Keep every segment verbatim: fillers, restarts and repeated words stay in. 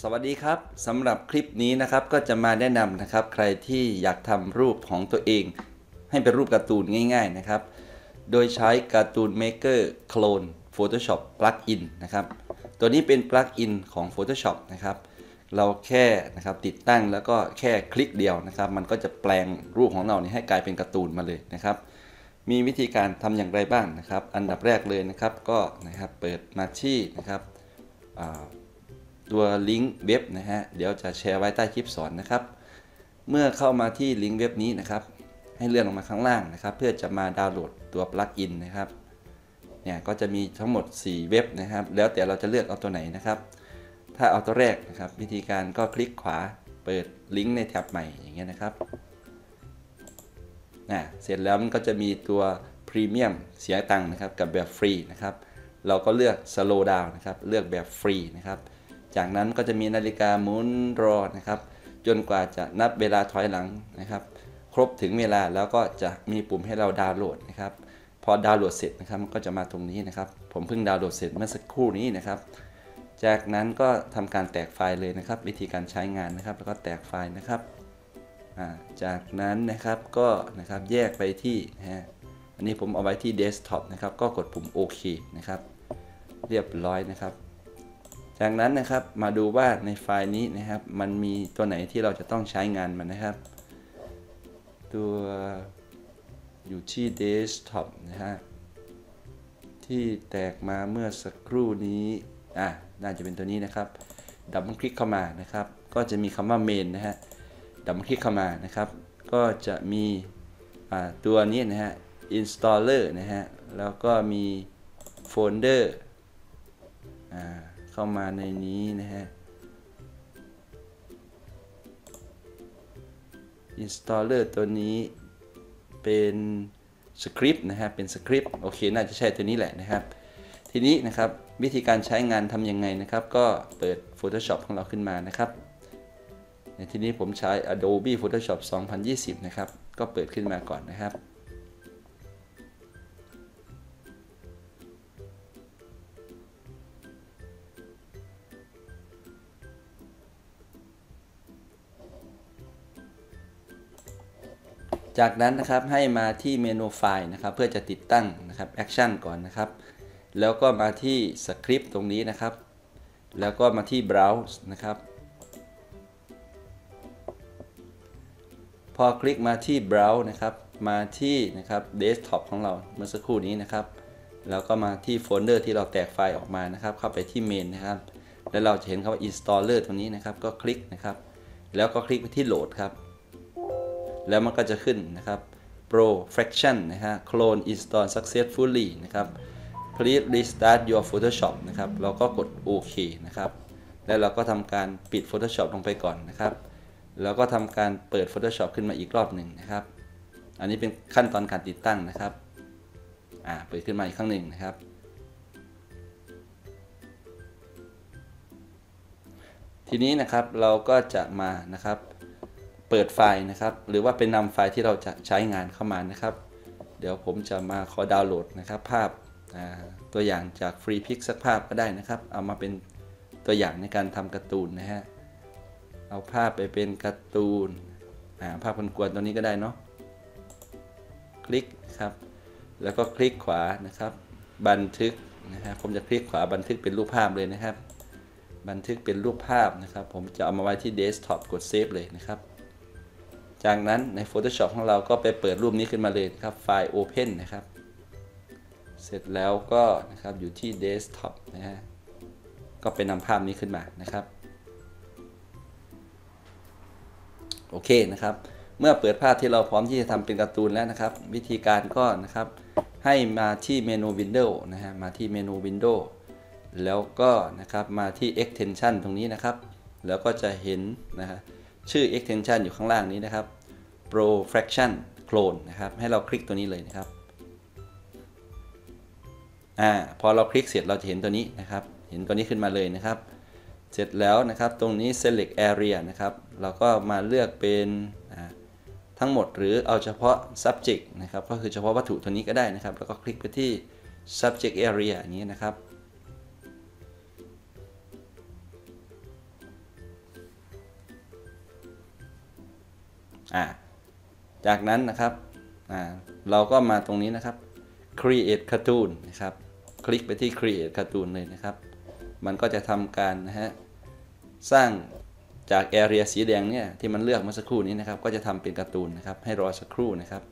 สวัสดีครับสำหรับคลิปนี้นะครับก็จะมาแนะนำนะครับใครที่อยากทำรูปของตัวเองให้เป็นรูปการ์ตูนง่ายๆนะครับโดยใช้การ์ตูน Maker Clone Photoshop Plugin นะครับตัวนี้เป็น Plugin ของ Photoshop นะครับเราแค่นะครับติดตั้งแล้วก็แค่คลิกเดียวนะครับมันก็จะแปลงรูปของเราให้กลายเป็นการ์ตูนมาเลยนะครับมีวิธีการทำอย่างไรบ้างนะครับอันดับแรกเลยนะครับก็นะครับเปิดมาที่นะครับตัวลิงก์เว็บนะฮะเดี๋ยวจะแชร์ไว้ใต้คลิปสอนนะครับเมื่อเข้ามาที่ลิงก์เว็บนี้นะครับให้เลื่อนลงมาข้างล่างนะครับเพื่อจะมาดาวน์โหลดตัวปลั๊กอินนะครับเนี่ยก็จะมีทั้งหมดสี่เว็บนะครับแล้วแต่เราจะเลือกเอาตัวไหนนะครับถ้าเอาตัวแรกนะครับวิธีการก็คลิกขวาเปิดลิงก์ในแท็บใหม่อย่างเงี้ยนะครับนะเสร็จแล้วมันก็จะมีตัวพรีเมียมเสียตังค์นะครับกับแบบฟรีนะครับเราก็เลือก Slow Down นะครับเลือกแบบฟรีนะครับจากนั้นก็จะมีนาฬิกาหมุนรอนะครับจนกว่าจะนับเวลาถอยหลังนะครับครบถึงเวลาแล้วก็จะมีปุ่มให้เราดาวน์โหลดนะครับพอดาวน์โหลดเสร็จนะครับก็จะมาตรงนี้นะครับผมเพิ่งดาวน์โหลดเสร็จเมื่อสักครู่นี้นะครับจากนั้นก็ทำการแตกไฟล์เลยนะครับวิธีการใช้งานนะครับแล้วก็แตกไฟล์นะครับจากนั้นนะครับก็นะครับแยกไปที่นะฮะอันนี้ผมเอาไว้ที่เดสก์ท็อปนะครับก็กดปุ่มโอเคนะครับเรียบร้อยนะครับจากนั้นนะครับมาดูว่าในไฟล์นี้นะครับมันมีตัวไหนที่เราจะต้องใช้งานมันนะครับตัวอยู่ที่เดสก์ท็อปนะฮะที่แตกมาเมื่อสักครู่นี้อ่ะน่าจะเป็นตัวนี้นะครับดับเบิลคลิกเข้ามานะครับก็จะมีคำว่าเมนนะฮะดับเบิลคลิกเข้ามานะครับก็จะมีอ่าตัวนี้นะฮะ installer นะฮะแล้วก็มีโฟลเดอร์อ่าเข้ามาในนี้นะฮะ installer ตัวนี้เป็นสคริปต์นะฮะเป็นสคริปต์โอเคน่าจะใช่ตัวนี้แหละนะครับทีนี้นะครับวิธีการใช้งานทำยังไงนะครับก็เปิด Photoshop ของเราขึ้นมานะครับในที่นี้ผมใช้ Adobe Photoshop สองพันยี่สิบนะครับก็เปิดขึ้นมาก่อนนะครับจากนั้นนะครับให้มาที่เมนูไฟล์นะครับเพื่อจะติดตั้งนะครับแอคชั่นก่อนนะครับแล้วก็มาที่สคริปต์ตรงนี้นะครับแล้วก็มาที่ Browse นะครับพอคลิกมาที่ Browse นะครับมาที่นะครับเดสก์ท็อปของเราเมื่อสักครู่นี้นะครับแล้วก็มาที่โฟลเดอร์ที่เราแตกไฟล์ออกมานะครับเข้าไปที่เมนนะครับแล้วเราจะเห็นคำว่า installer ตรงนี้นะครับก็คลิกนะครับแล้วก็คลิกไปที่โหลดครับแล้วมันก็จะขึ้นนะครับ Pro Fraction นะฮะ Clone Install Successfully นะครับ Please Restart Your Photoshop นะครับเราก็กดโอเคนะครับแล้วเราก็ทำการปิด Photoshop ลงไปก่อนนะครับแล้วก็ทำการเปิด Photoshop ขึ้นมาอีกรอบหนึ่งนะครับอันนี้เป็นขั้นตอนการติดตั้งนะครับอ่าเปิดขึ้นมาอีกครั้งหนึ่งนะครับทีนี้นะครับเราก็จะมานะครับเปิดไฟล์นะครับหรือว่าเป็นนำไฟล์ที่เราจะใช้งานเข้ามานะครับเดี๋ยวผมจะมาขอดาวน์โหลดนะครับภาพตัวอย่างจากฟรีพิกสักภาพก็ได้นะครับเอามาเป็นตัวอย่างในการทำการ์ตูนนะฮะเอาภาพไปเป็นการ์ตูนภาพคนกวนตัวนี้ก็ได้เนาะคลิกครับแล้วก็คลิกขวานะครับบันทึกนะฮะผมจะคลิกขวาบันทึกเป็นรูปภาพเลยนะครับบันทึกเป็นรูปภาพนะครับผมจะเอามาไว้ที่เดสก์ท็อปกดเซฟเลยนะครับจากนั้นใน Photoshop ของเราก็ไปเปิดรูปนี้ขึ้นมาเลยครับไฟล์ Open นะครับเสร็จแล้วก็นะครับอยู่ที่ Desktop นะฮะก็ไปนำภาพนี้ขึ้นมานะครับโอเคนะครับเมื่อเปิดภาพที่เราพร้อมที่จะทำเป็นการ์ตูนแล้วนะครับวิธีการก็นะครับให้มาที่เมนู Windows นะฮะมาที่เมนู Windows แล้วก็นะครับมาที่ Extension ตรงนี้นะครับแล้วก็จะเห็นนะฮะชื่อ extension อยู่ข้างล่างนี้นะครับ Pro Fraction Clone นะครับให้เราคลิกตัวนี้เลยนะครับอ่าพอเราคลิกเสร็จเราจะเห็นตัวนี้นะครับเห็นตัวนี้ขึ้นมาเลยนะครับเสร็จแล้วนะครับตรงนี้ select area นะครับเราก็มาเลือกเป็นทั้งหมดหรือเอาเฉพาะ subject นะครับก็คือเฉพาะวัตถุตัวนี้ก็ได้นะครับแล้วก็คลิกไปที่ subject area อย่างนี้นะครับอ่าจากนั้นนะครับอ่าเราก็มาตรงนี้นะครับ create cartoon นะครับคลิกไปที่ create cartoon เลยนะครับมันก็จะทำการนะฮะสร้างจาก area สีแดงเนี่ยที่มันเลือกเมื่อสักครู่นี้นะครับก็จะทำเป็นการ์ตูนนะครับให้รอสักครู่นะครับ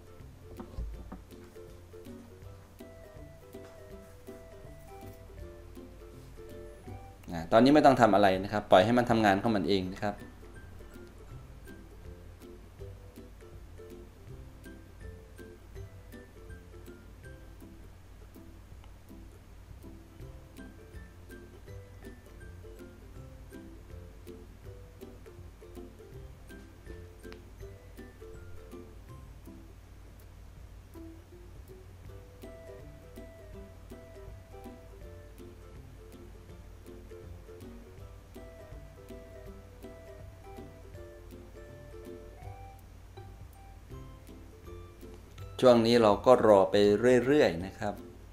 ตอนนี้ไม่ต้องทำอะไรนะครับปล่อยให้มันทำงานของมันเองนะครับช่วงนี้เราก็รอไปเรื่อยๆนะครับ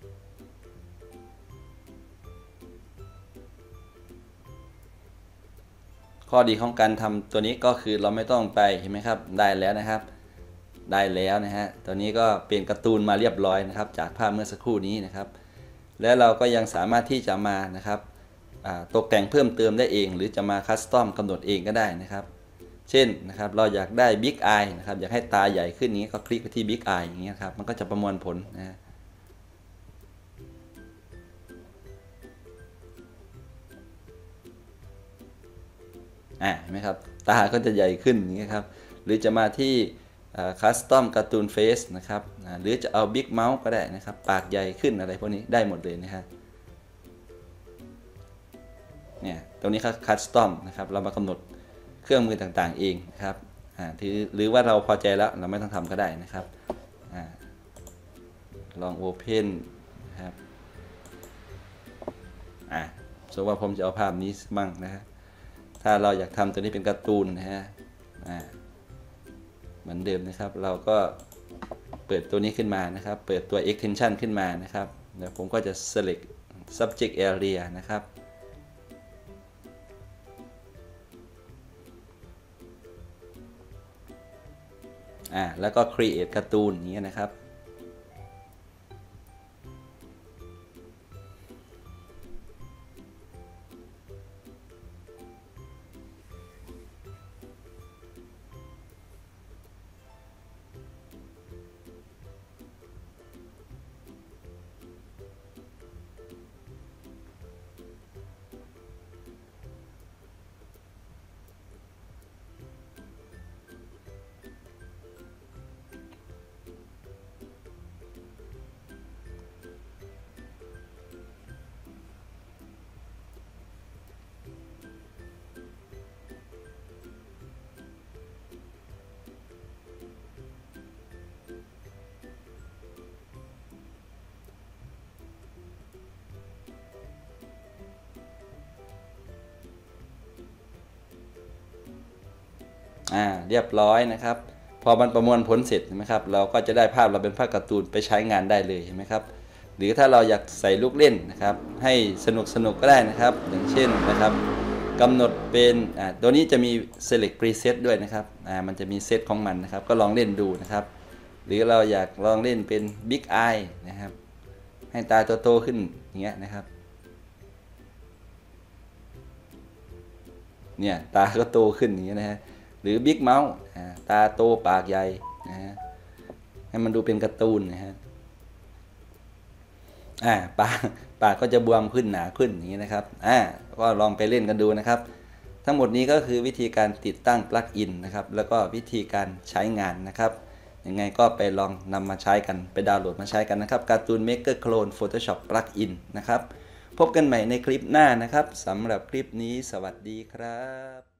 ข้อดีของการทำตัวนี้ก็คือเราไม่ต้องไปเห็นไหมครับได้แล้วนะครับได้แล้วนะฮะตัวนี้ก็เป็นการ์ตูนมาเรียบร้อยนะครับจากภาพเมื่อสักครู่นี้นะครับและเราก็ยังสามารถที่จะมานะครับตกแต่งเพิ่มเติมได้เองหรือจะมาคัสตอมกำหนดเองก็ได้นะครับเช่นนะครับเราอยากได้ Big Eye นะครับอยากให้ตาใหญ่ขึ้นนี้ก็คลิกไปที่ Big Eye อย่างเงี้ยครับมันก็จะประมวลผลนะอ่าเห็นไหมครับตาก็จะใหญ่ขึ้นอย่างเงี้ยครับหรือจะมาที่คัสตอมการ์ตูนเฟสนะครับหรือจะเอา Big Mouth ก็ได้นะครับปากใหญ่ขึ้นอะไรพวกนี้ได้หมดเลยนะฮะเนี่ยตรงนี้ครับคัสตอมนะครับเรามากำหนดเครื่องมือต่างๆเองนะครับหรือว่าเราพอใจแล้วเราไม่ต้องทำก็ได้นะครับอลอง Open นะครับอ่าสมมติว่าผมจะเอาภาพนี้มั่งนะฮะถ้าเราอยากทำตัวนี้เป็นการ์ตูนนะฮะอ่าเหมือนเดิมนะครับเราก็เปิดตัวนี้ขึ้นมานะครับเปิดตัว extension ขึ้นมานะครับเดี๋ยวผมก็จะ select subject area นะครับอ่าแล้วก็ create การ์ตูนอย่างเงี้ยนะครับอ่าเรียบร้อยนะครับพอมันประมวลผลเสร็จใช่ไหมครับเราก็จะได้ภาพเราเป็นภาพการ์ตูนไปใช้งานได้เลยเห็นไหมครับหรือถ้าเราอยากใส่ลูกเล่นนะครับให้สนุกสนุกก็ได้นะครับอย่างเช่นนะครับกำหนดเป็นอ่าตัวนี้จะมี select preset ด้วยนะครับอ่ามันจะมีเซตของมันนะครับก็ลองเล่นดูนะครับหรือเราอยากลองเล่นเป็น Big Eye นะครับให้ตาโตๆขึ้นอย่างเงี้ยนะครับเนี่ยตาก็โตขึ้นอย่างเงี้ยนะฮะหรือ Big Mouth ตาโตปากใหญ่นะฮะให้มันดูเป็นการ์ตูนนะฮะอ่าปากปากก็จะบวมขึ้นหนาขึ้นอย่างนี้นะครับอ่าก็ลองไปเล่นกันดูนะครับทั้งหมดนี้ก็คือวิธีการติดตั้งปลั๊กอินนะครับแล้วก็วิธีการใช้งานนะครับยังไงก็ไปลองนำมาใช้กันไปดาวน์โหลดมาใช้กันนะครับ Cartoon Maker Clone Photoshop Plugin นะครับพบกันใหม่ในคลิปหน้านะครับสำหรับคลิปนี้สวัสดีครับ